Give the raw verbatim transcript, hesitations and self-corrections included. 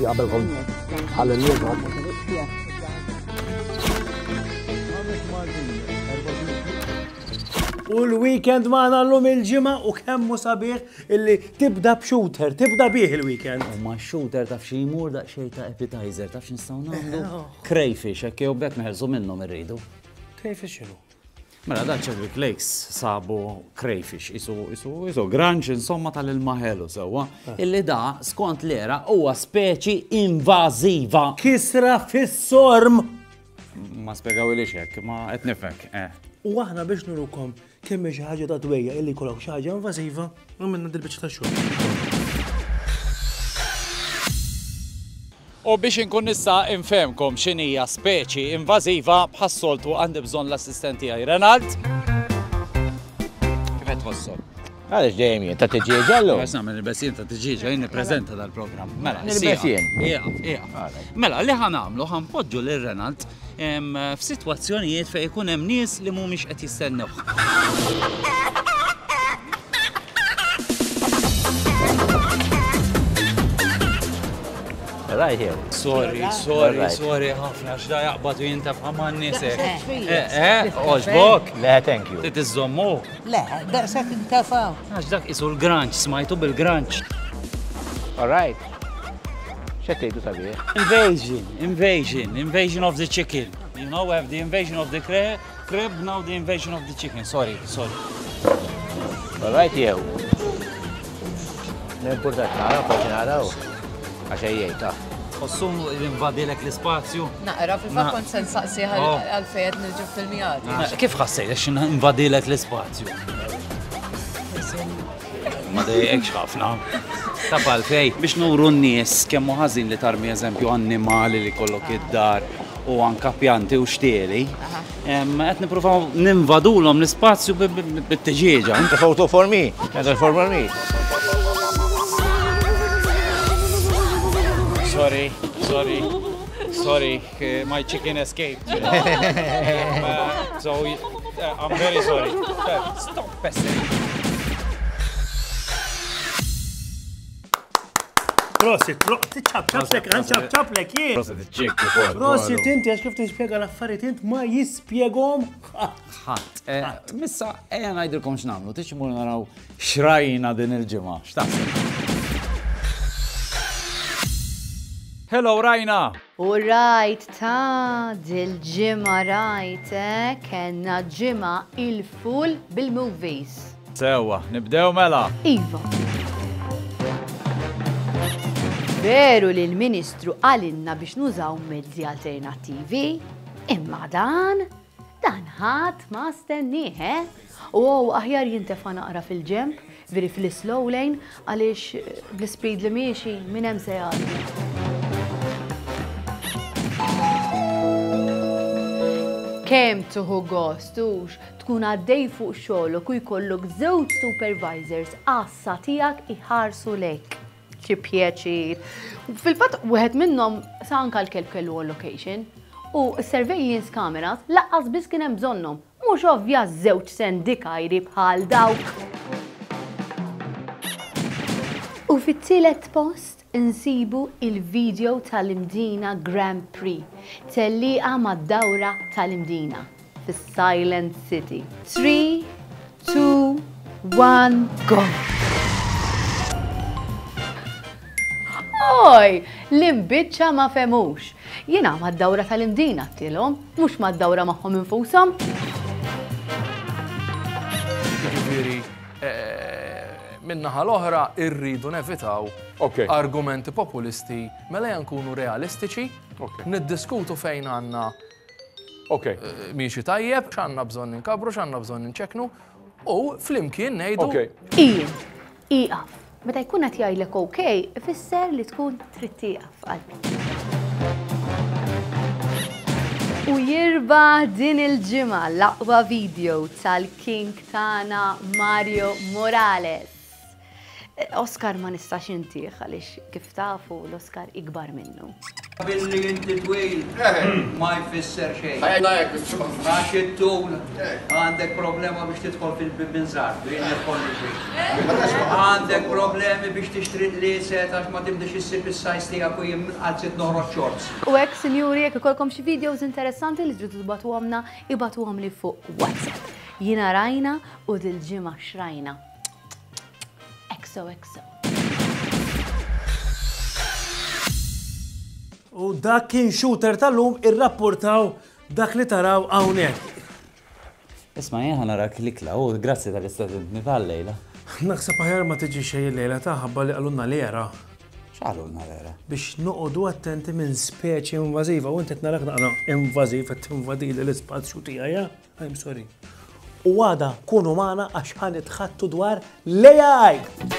xija qabelkom ħalli U l-weekend maħna l-lum il-ġimma u kemmu sabiħ illi tibda b'shooter, tibda bih il-weekend. U ma shooter taf xi jmur da xej ta' appetizer, taf x'nistgħu nagħmlu? Crayfish, hekk jew bekk neħelsu minnhom irridu. Crayfish x'inhu? Mela da Chadwick Lakes sabu crayfish, isu isu isu granċ insomma tal-ilma ħelu sewwa, illi da skont l-era huwa speċi invażiva. Kisra fis-sorm. Ma spjegawilix hekk, ma qed nifhek, eh. U aħna biex nurukom kemm xi ħaġa ta' twejja illi jkollok xi ħaġa invażiva, għamilna dil-biċċa ta' xogħol. U biex inkun nista' infehmkom x'inhija speċi invażiva bħas-soltu għandi bżonn l-assistent tiegħi Renald. Kif qed tħossom? Għaliex dejjem jien ta' tiġi ġallu. Bas nagħmel il-besien ta' tiġiġa jien nippreżenta dal-programm. Mela, il-besien. Ieqa, ieqa. Mela, li ħanamlu ħanpoġġu lil Renald f'sitwazzjonijiet fejn ikun hemm nies li mhumiex qed jistennew. Right here. Sorry, sorry, sorry, ħafna x'da jaqbad u jintaf ħaman nisek. Eh, oġbok? Le, thank you. Titiżommu? Le, daqshekk intafaw. Għax dak isu l-granċ, smajtu bil-granċ. All right. X'qed tgħidu sabiħ? Invasion, invasion, invasion of the chicken. You know, we have the invasion of the crab, crab, now the invasion of the chicken. Sorry, sorry. All right, jew. N-importat nara, forsi naraw. Għaxej jgħid, Qossum l-invadilek l-ispazju. Naqra, fil-fat kont sen saqsi għal-fejed nirġu fil-mijad. Kif ħassejt għax invadilek l-ispazju? Ma dejjekx ħafna. Taf għalfej, biex nuru n-nies kemmu ħażin li tarmi eżempju annimali li kollok id-dar u anka pjanti u xtieli. Qed nippruvaw ninvadulhom l-ispazju bit-tiġieġa. Inta photo for me. Inta for me. Sorry, sorry, sorry, uh, my chicken escaped. You know? uh, so uh, I'm very sorry. Uh, stop pestering. Prosit, ċab ċablek, għan ċab ċablek jien. Prosit, ċik, before. Prosit, inti għax kif tispjega l-affarijiet int ma jispjegom. Ħadd, missa ejja ngħidilkom x'nagħmlu, tixi mur naraw xrajna din il-ġimgħa. X'taħseb? Hello, Rajna! U rajt ta' dil-ġimma rajt, eh, kena ġimma il-full bil-movies. Sewa, nibdew mela. Iva. Veru li l-Ministru għalinna biex nużaw mezzi alternativi, imma dan, dan ħadd ma stennieh, eh? U aħjar jintefa' naqra fil-ġemp, veri fil-slow lane, għaliex bl-speed li miexi minn hemm se jgħaddi. Kem tuħu gostux, tkun għaddej fuq xogħolok u jkollok żewġ supervisors għassa tiegħek iħarsu lek. Xi pjaċir. Fil-fatt wieħed minnhom sa anke l-kelb kellu location u s-surveillance cameras laqqas biss kien hemm bżonnhom. Mhux ovvja żewġ sendikajri bħal dawk. U fit-tielet post insibu il-video tal-Imdina Grand Prix tellieqa mad-dawra tal-Imdina fis-Silent City. three, two, one, go! Oj, l-imbiċċa ma femux. Jiena mad-dawra tal-Imdina tilhom, mhux mad-dawra magħhom infushom. Ġifieri, minnaħa l-oħra irridu nevitaw argumenti populisti mela nkunu realistiċi, niddiskutu fejn għandna miexi tajjeb, x'għandna bżonn inkabru, x'għandna bżonn inċekknu u flimkien ngħidu. Ien, iqaf. Meta jkun qed jgħidlek okej, ifisser li tkun trid tieqaf qalbi. U jirba din il-ġimgħa l-aqwa video tal-king tagħna Mario Morales. Oscar ma nistax intih għaliex kif tafu l-Oscar ikbar minnu. Billi inti twil, ma jfisser xejn. Għax it-tul, għandek problema biex tidħol fil-binżar, bejn il-kolli xejn. Għandek problemi biex tixtri l-liset għax ma timdix issib is-sajs tiegħek u jim għalzit noħroġ shorts. U hekk, sinjuri, jekk ikolkom xi videos interessanti li ġridu tibatu għamna, ibatu għamli fuq WhatsApp. Jina rajna u dil-ġimgħa xrajna. Exo, exo. U dak kien shooter tal-lum irrapportaw dak li taraw hawnhekk. Isma' jien narak l-ikla u grazzi tal-istudentni tal-lejla. Naħseb aħjar ma tiġi xejn il-lejla ta' ħabba li qalulna lera. X'għalulna lera? Biex noqogħdu attenti minn speċi invażiva u inti narak naqra invażiv qed tinvadili l-ispazju tiegħi. I'm sorry. U għada kunu magħna għax ħanitħattu dwar l-A I.